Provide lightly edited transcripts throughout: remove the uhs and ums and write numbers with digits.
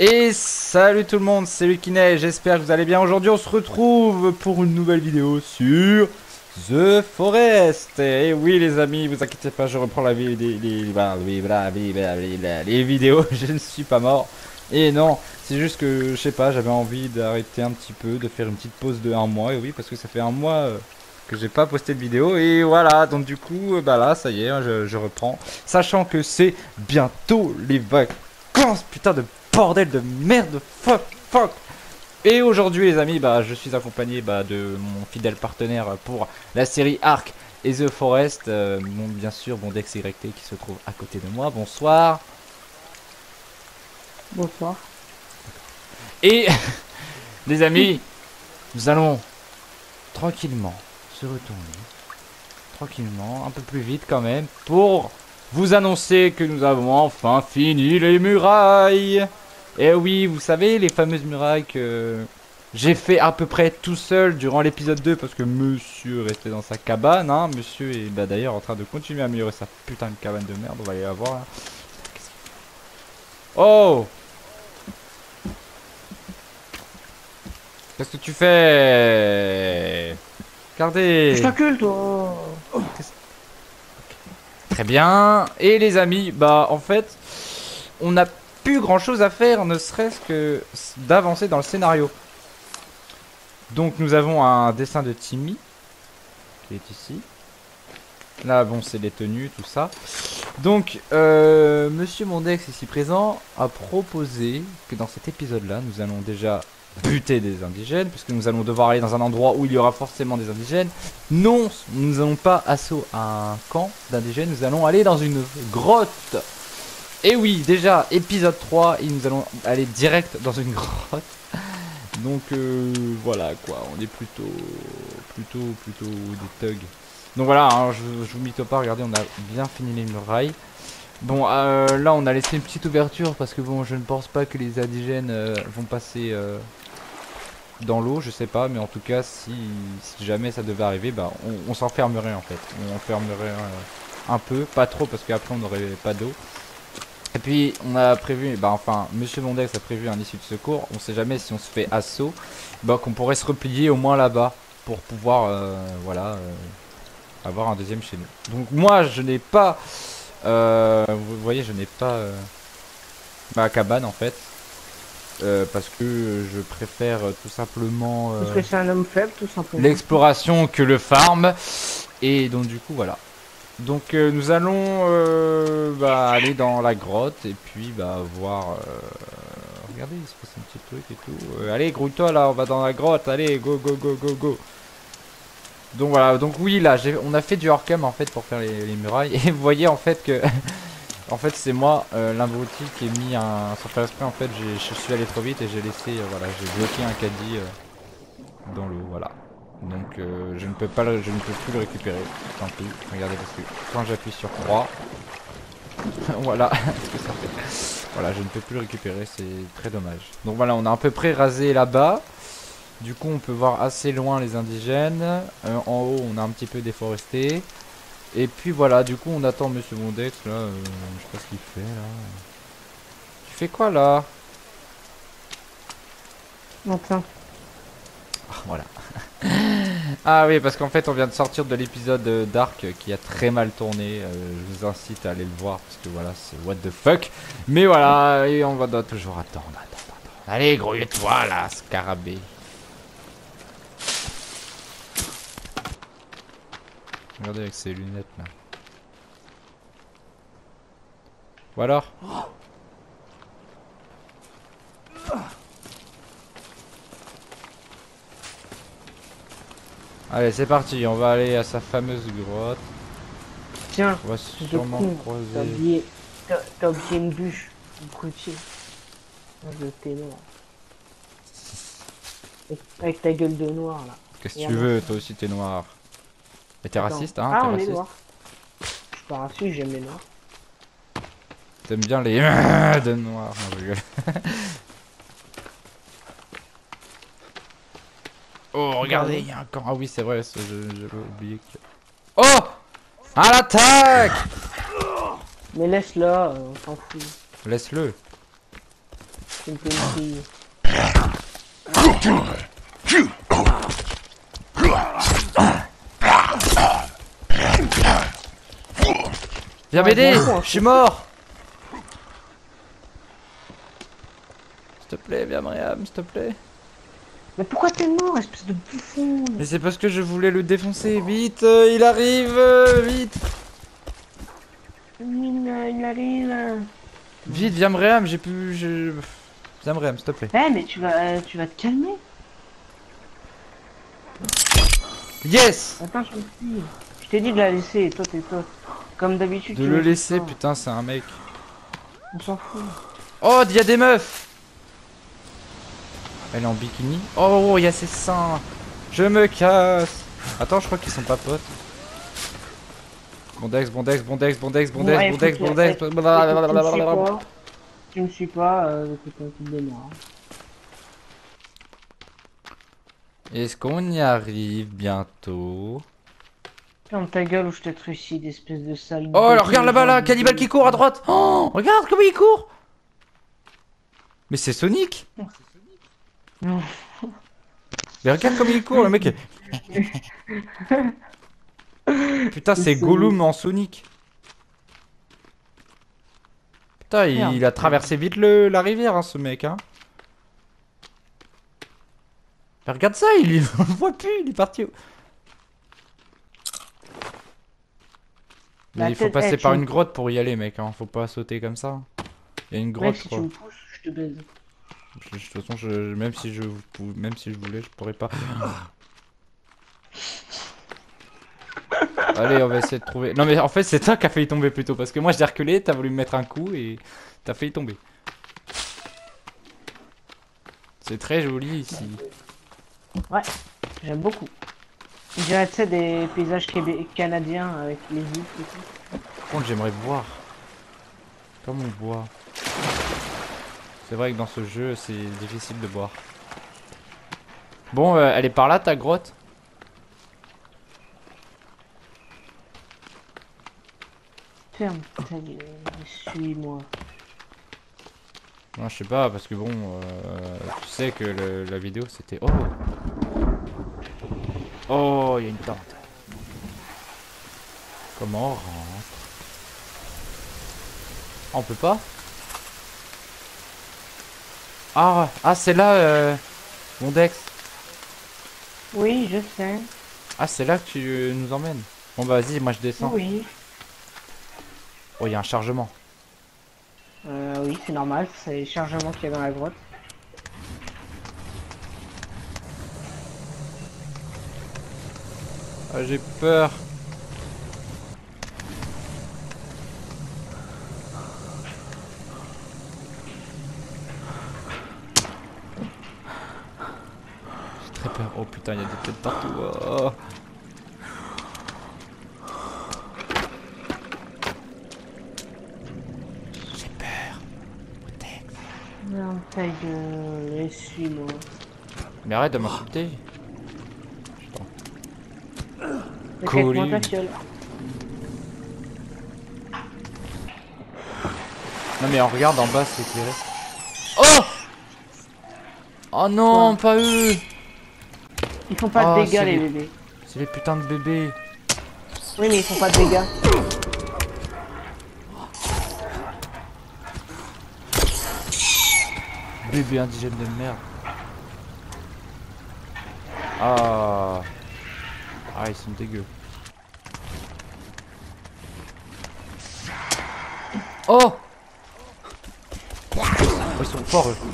Et salut tout le monde, c'est Lukinet, j'espère que vous allez bien. Aujourd'hui on se retrouve pour une nouvelle vidéo sur The Forest. Et oui les amis, vous inquiétez pas, je reprends la vie les vidéos, je ne suis pas mort. Et non, c'est juste que, je sais pas, j'avais envie d'arrêter un petit peu, de faire une petite pause de un mois. Et oui, parce que ça fait un mois que j'ai pas posté de vidéo. Et voilà, donc du coup, bah là, ça y est, je reprends. Sachant que c'est bientôt les vacances, putain de bordel de merde, fuck. Et aujourd'hui les amis, bah je suis accompagné de mon fidèle partenaire pour la série Ark et The Forest, bien sûr Bondex YT qui se trouve à côté de moi. Bonsoir. Bonsoir. Et les amis, nous allons tranquillement se retourner, tranquillement, un peu plus vite quand même, pour vous annoncer que nous avons enfin fini les murailles. Et oui, vous savez, les fameuses murailles que j'ai fait à peu près tout seul durant l'épisode 2 parce que monsieur restait dans sa cabane, hein. Monsieur est d'ailleurs en train de continuer à améliorer sa putain de cabane de merde, on va aller la voir là. Oh! Qu'est-ce que tu fais? Regardez! Je t'encule toi. Très bien. Et les amis, bah en fait, on n'a plus grand chose à faire, ne serait-ce que d'avancer dans le scénario. Donc nous avons un dessin de Timmy qui est ici. Là bon c'est les tenues, tout ça. Donc Monsieur Mondex ici présent a proposé que dans cet épisode là nous allons déjà buter des indigènes, puisque nous allons devoir aller dans un endroit où il y aura forcément des indigènes. Non, nous n'allons pas assaut à un camp d'indigènes, nous allons aller dans une grotte. Et oui, déjà, épisode 3, et nous allons aller direct dans une grotte. Donc voilà quoi, on est plutôt des thugs. Donc voilà, hein, je vous mytho pas, regardez, on a bien fini les murailles. Bon, là on a laissé une petite ouverture parce que bon, je ne pense pas que les indigènes vont passer dans l'eau, je sais pas, mais en tout cas, si jamais ça devait arriver, bah on s'enfermerait en fait. On enfermerait un peu, pas trop parce qu'après on n'aurait pas d'eau. Et puis on a prévu, enfin Monsieur Mondex a prévu un issue de secours. On sait jamais si on se fait assaut, qu'on pourrait se replier au moins là-bas pour pouvoir avoir un deuxième chez nous. Donc moi je n'ai pas, vous voyez, je n'ai pas ma cabane en fait, parce que je préfère tout simplement Parce que c'est un homme faible, tout simplement. l'exploration que le farm. Et donc du coup voilà. Donc nous allons aller dans la grotte et puis voir. Regardez, il se passe un petit truc et tout. Allez, grouille-toi là, on va dans la grotte. Allez, go. Donc voilà, donc oui, là, on a fait du hors-cam en fait pour faire les murailles. Et vous voyez en fait que, en fait, c'est moi, l'abruti qui ai mis un. Sans faire exprès, en fait, je suis allé trop vite et j'ai laissé, j'ai bloqué un caddie dans l'eau, voilà. Donc je ne peux plus le récupérer, tant pis, regardez parce que quand j'appuie sur 3, voilà ce que ça fait. Voilà, je ne peux plus le récupérer, c'est très dommage. Donc voilà, on a à peu près rasé là-bas. Du coup on peut voir assez loin les indigènes. En haut on a un petit peu déforesté. Et puis voilà, du coup on attend Monsieur Bondex là, je sais pas ce qu'il fait là. Tu fais quoi là? Enfin. Voilà. Ah oui, parce qu'en fait on vient de sortir de l'épisode Dark qui a très mal tourné. Je vous incite à aller le voir parce que voilà, c'est what the fuck. Mais voilà, et on doit toujours attendre. Allez, grouille-toi là, scarabée. Regardez avec ses lunettes là. Ou alors? Allez, c'est parti, on va aller à sa fameuse grotte. Tiens, On va sûrement croiser. T'as oublié une bûche. Un coutier. De thé noir. Avec ta gueule de noir là. Qu'est-ce que tu veux? Toi aussi t'es noir. Mais t'es raciste, hein? Ah, T'es on est raciste? noir. Je suis pas raciste, j'aime les noirs. T'aimes bien les de noir. Non, je rigole. Oh, regardez, il y a un camp. Ah oui, c'est vrai, j'avais oublié que... Oh! À l'attaque! Mais laisse-la, on s'en fout. Laisse-le. C'est une fille. Viens Ouais, m'aider, bien sûr, je suis mort. S'il te plaît, viens Mariam, s'il te plaît. Mais pourquoi t'es mort, espèce de bouffon? Mais c'est parce que je voulais le défoncer. Vite, il arrive, vite. Il arrive. Vite, viens Mariam, j'ai pu... Viens Mariam, s'il te plaît. Eh, mais tu vas te calmer. Yes. Attends, je me suis. Je t'ai dit de la laisser, et toi t'es toi. Comme d'habitude, De tu le m'écoutes laisser, pas. putain, c'est un mec. On s'en fout. Oh, il y a des meufs. Elle est en bikini. Oh, il y a ses seins. Je me casse. Attends, je crois qu'ils sont pas potes. Bondex, bondex, bondex, bondex, bondex, Ouais, bondex, faut que- bondex. Blablabla. Tu me suis pas, c'est un coup de démarre. Est-ce qu'on y arrive bientôt? Ferme ta gueule ou je te trucide, espèce de sale. Oh, alors gosse regarde de là-bas, là, genre Cannibal qui court à droite. Oh, regarde comment il court. Mais c'est Sonic. Non. Mais regarde comme il court, le mec. Putain, c'est Gollum en Sonic. Putain, il a traversé vite la rivière, hein, ce mec, hein. Mais regarde ça, on le voit plus, il est parti. Mais il faut passer par une grotte pour y aller, mec, hein. Faut pas sauter comme ça. Il y a une grotte, Mec, si tu quoi. me pousses, je te baise. De toute façon, même si je voulais, je pourrais pas. Allez, on va essayer de trouver. Non, mais en fait, c'est toi qui a failli tomber plutôt. Parce que moi, j'ai reculé, t'as voulu me mettre un coup et t'as failli tomber. C'est très joli ici. Ouais, j'aime beaucoup. Je dirais, tu sais, des paysages canadiens avec les îles et tout. Par contre, j'aimerais boire. Comme on boit. C'est vrai que dans ce jeu, c'est difficile de boire. Bon, elle est par là, ta grotte? Ferme ta gueule, suis-moi. Non, je sais pas, parce que bon, tu sais que la vidéo c'était... Oh! Oh, il y a une tente. Comment on rentre? Ah, on peut pas? Ah, c'est là, mon Dex. Oui, je sais. Ah, c'est là que tu nous emmènes. Bon, bah vas-y, moi je descends. Oui. Oh, il y a un chargement. Oui, c'est normal, c'est les chargements qu'il y a dans la grotte. Ah, j'ai peur. J'ai très peur. Oh putain, il y a des têtes partout. Oh. J'ai peur. Non, ta gueule, suis-moi. Mais arrête de m'insulter. Éclaire-moi ta gueule. Non mais on regarde en bas, c'est éclairé. Oh! Oh non, pas eux! Ils font pas Oh, de dégâts, c'est les les- bébés. C'est les putains de bébés. Oui, mais ils font pas de dégâts. Bébé indigène de merde. Ah. Ah, ils sont dégueux. Oh! Oh, ils sont forts eux.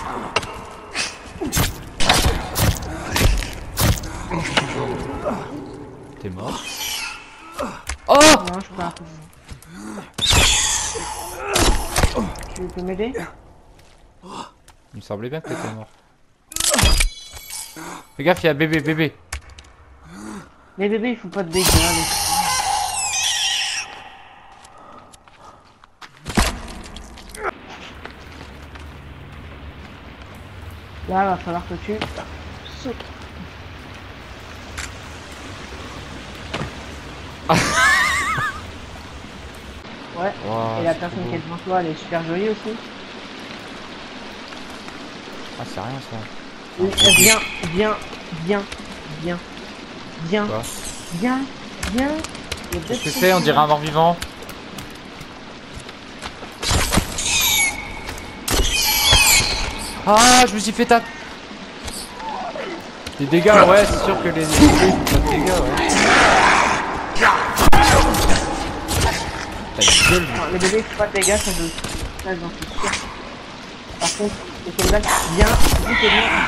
T'es mort? Oh! Non, je peux pas. Tu peux m'aider? Il me semblait bien que t'étais mort. Fais gaffe, il y a bébé, bébé. Les bébés, ils font pas de dégâts. Là, il va falloir que tu sautes. Ouais. Wow, Et la c'est personne trop qui est beau. devant toi, elle est super jolie aussi. Ah, c'est rien ça. Oui, viens, viens, viens, viens, viens, Quoi? viens, viens. Qu'est-ce que c'est? On dirait un mort-vivant. Ah, je me suis fait taper. Des dégâts, ouais, c'est sûr que les bébés font pas de dégâts, ouais. T'as une gueule, lui. Non, les bébés font pas de dégâts, ça j'en suis sûr. Par contre, les soldats, viens, vite et viens.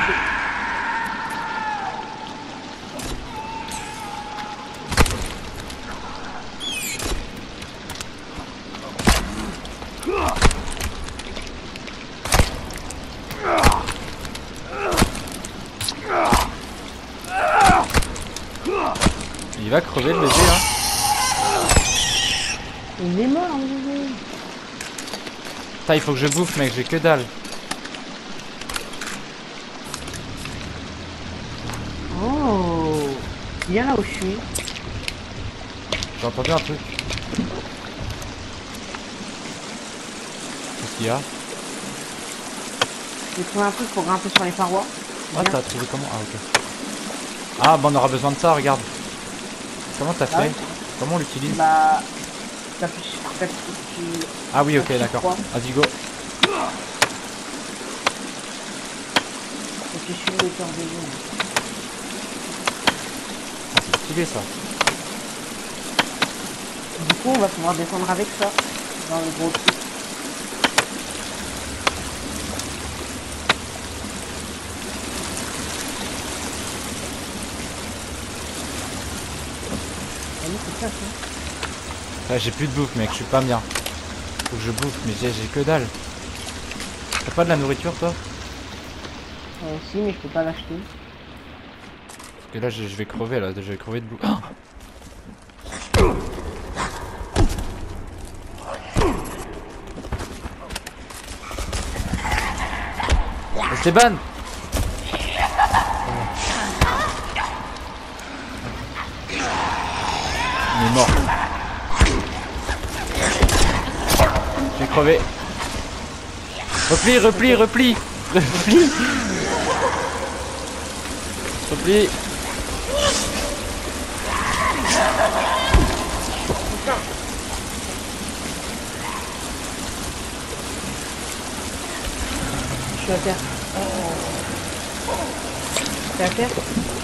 Il va crever le bébé, hein. Il est mort, le bébé. Putain, il faut que je bouffe, mec, j'ai que dalle. Oh, viens là où je suis. J'ai entendu un truc. Qu'est-ce qu'il y a? J'ai trouvé un truc pour grimper sur les parois. Ah, Viens. t'as trouvé comment? Ah, ok. Ah, bah on aura besoin de ça, regarde. Comment t'as Ah fait? ouais. Comment on l'utilise? Bah, t'appuies Ah oui, ok, t'appuies d'accord. sur Vas-y, go. sur le cœur des jeunes. Ah, c'est stylé ça. Du coup, on va pouvoir descendre avec ça dans le gros truc. Ah oui, c'est ça, ça. Ouais, j'ai plus de bouffe, mec, je suis pas bien. Faut que je bouffe, mais j'ai que dalle. T'as pas de la nourriture, toi? Si, mais je peux pas l'acheter. Parce que là, je vais crever, là, je vais crever de bouffe. Oh, Esteban! Il est mort. Je vais crever. Replie, replie, replie! Replie! Replie! Je suis à terre. T'es à terre?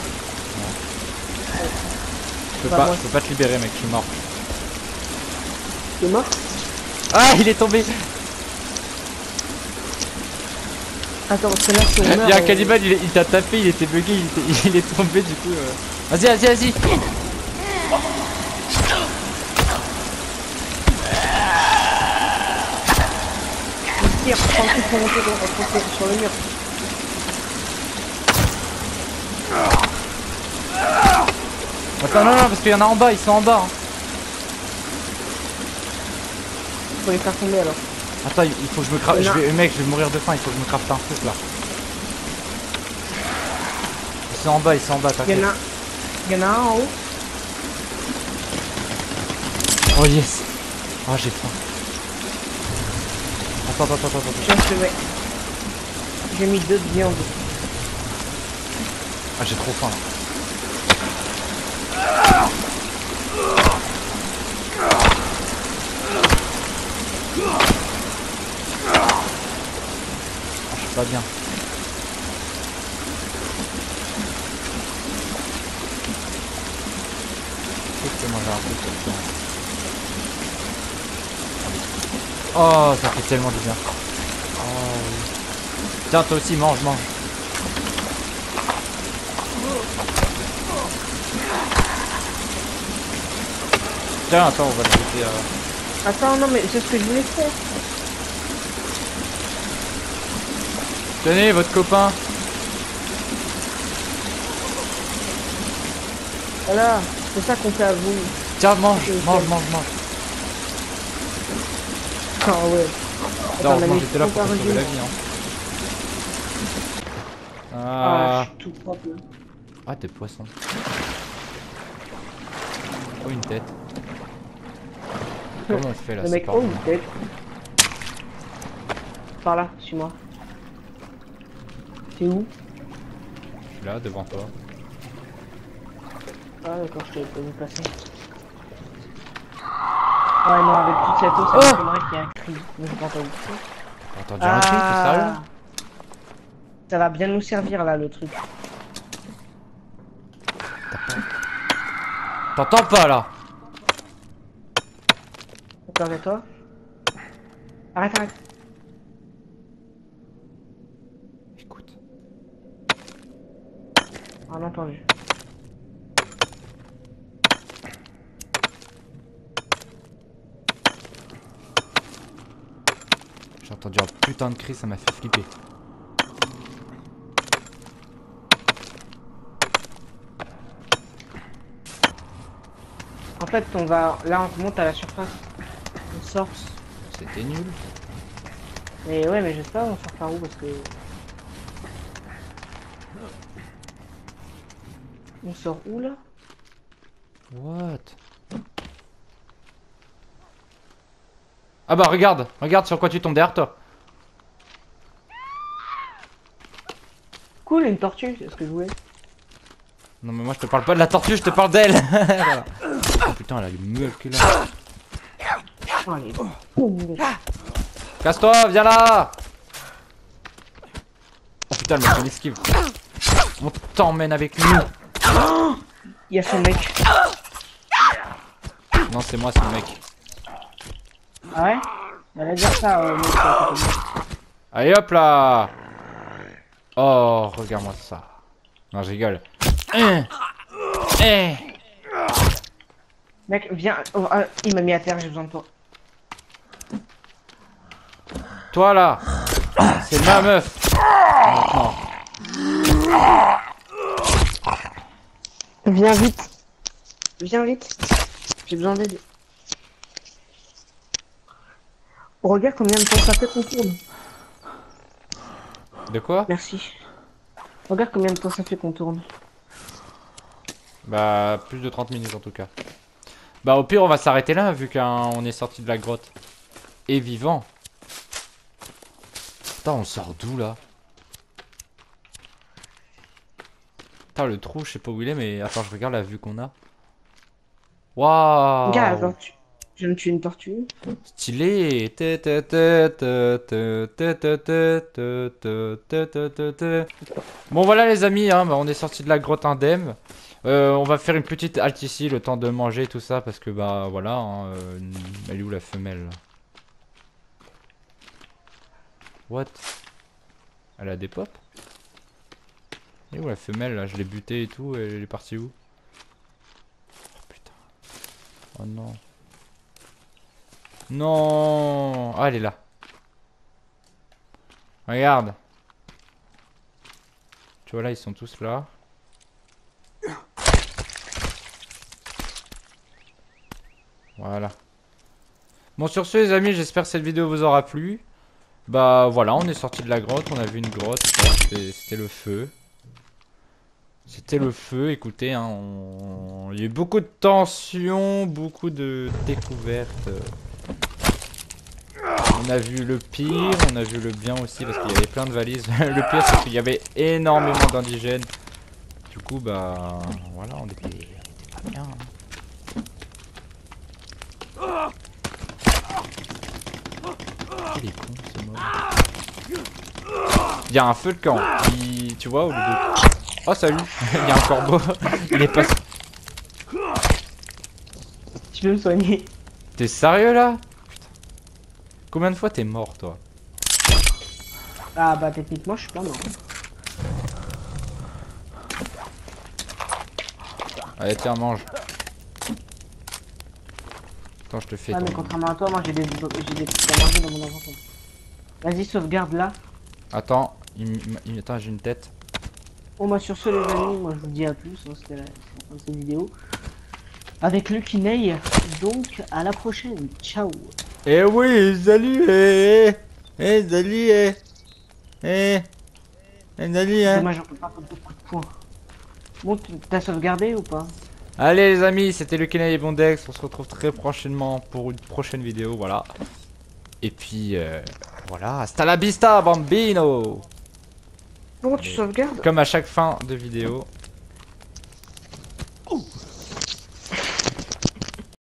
Bah, Je peux pas te libérer, mec, je suis mort. T'es mort? Ah, il est tombé! Attends, parce que là, si on meurt... Il y a un cannibale, il t'a tapé, il était bugué, il est tombé du coup. Vas-y, vas-y, vas-y! Tire, prends le coup pour monter sur le mur. Attends, non, non, parce qu'il y en a en bas, ils sont en bas. Hein. Faut les faire tomber alors. Attends, il faut que je me crafe. Mec, je vais mourir de faim, il faut que je me crafte un truc là. Ils sont en bas, t'inquiète. Il y en a un en haut. Oh yes! Oh, j'ai faim. Attends. Tiens, je vais. J'ai mis 2 de viande. Ah, j'ai trop faim là. Je suis pas bien. Je peux manger un truc comme ça. Oh, ça fait tellement du bien. Oh, oui. Tiens, toi aussi, mange. Tiens, attends, on va le jeter. Attends, non, mais c'est ce que je voulais faire. Tenez, votre copain. Voilà, c'est ça qu'on fait à vous. Tiens, mange. Ah ouais. Non, Attends, moi j'étais là pour te sauver sauver la vie. Hein. Ah, je suis tout propre là. Ah, t'es poisson. Oh, une tête. Comment on fait là? Le mec, oh, une tête. Par là, suis-moi. T'es où? Je suis là, devant toi. Ah d'accord, je t'avais pas vu passer. Ouais non, avec toute cette eau, ça m'étonnerait qu'il y ait un cri. Mais j'ai pas entendu. T'as entendu un cri, t'es sérieux? Ça va bien nous servir là le truc. T'entends pas là? Attends, toi. Arrête, arrête. Écoute. On a entendu. J'ai entendu un putain de cri, ça m'a fait flipper. En fait, on va. Là, on monte à la surface. On sort. C'était nul. Mais ouais, mais je sais pas, on sort par où parce que. On sort où là? What? Ah bah regarde, regarde sur quoi tu tombes derrière toi. Cool, une tortue, c'est ce que je voulais. Non mais moi je te parle pas de la tortue, je te parle d'elle. Voilà. Oh putain, elle a mieux que là. Oh, allez. Boum. Casse-toi, viens là. Oh putain, elle m'a fait une esquive. On t'emmène avec nous. Il y a son mec. Non, c'est moi, c'est le mec. Ah ouais? Elle va dire ça, mec, à côté de moi. Allez hop là. Oh, regarde-moi ça. Non, je rigole. Mec, viens. Oh, il m'a mis à terre, j'ai besoin de toi. Toi là, c'est ma meuf. Maintenant. Viens vite. Viens vite. J'ai besoin d'aide. Oh, regarde combien de temps ça fait qu'on tourne. De quoi? Merci. Regarde combien de temps ça fait qu'on tourne. Bah, plus de 30 minutes en tout cas. Bah, au pire, on va s'arrêter là vu qu'on est sorti de la grotte. Et vivant. Putain, on sort d'où là? Putain, le trou, je sais pas où il est, mais attends, je regarde la vue qu'on a. Waouh! Regarde, attends, je viens de tuer une tortue. Stylé. Bon voilà les amis, hein, bah, on est sorti de la grotte indemne. On va faire une petite halte ici, le temps de manger tout ça, parce que bah voilà, hein, elle est où la femelle là? What? Elle a des pops? Elle est où la femelle là? Je l'ai butée et tout, elle est partie où? Oh putain. Oh non. Non. Ah, elle est là. Regarde. Tu vois là, ils sont tous là. Voilà. Bon, sur ce les amis, j'espère que cette vidéo vous aura plu. Bah voilà, on est sorti de la grotte, on a vu une grotte, c'était le feu. C'était le feu, écoutez, hein, il y a eu beaucoup de tensions, beaucoup de découvertes. On a vu le pire, on a vu le bien aussi parce qu'il y avait plein de valises. Le pire c'est qu'il y avait énormément d'indigènes. Du coup bah voilà, on était pas bien. Hein. Il est con ce mode. Il y a un feu de camp. Tu vois au lieu de... Oh salut. Il y a un corbeau. Il est pas... Tu peux me soigner? T'es sérieux là? Putain. Combien de fois t'es mort toi? Ah bah techniquement je suis pas mort. Allez tiens mange. Attends je te fais... Ah mais contrairement à toi, moi j'ai des trucs à manger dans mon inventaire. Vas-y sauvegarde là. Attends, attends j'ai une tête. Bon bah sur ce les amis, moi je vous dis à plus, hein, c'était la fin de cette vidéo. Avec Lucky Ney, donc à la prochaine, ciao. Eh oui, salut, salut, salut, hein. Dommage on peut pas faire beaucoup de points. Bon, t'as sauvegardé ou pas? Allez les amis, c'était le Kenai et Bondex, on se retrouve très prochainement pour une prochaine vidéo, voilà. Et puis, voilà, hasta la vista, bambino. Bon, tu sauvegardes. Comme à chaque fin de vidéo.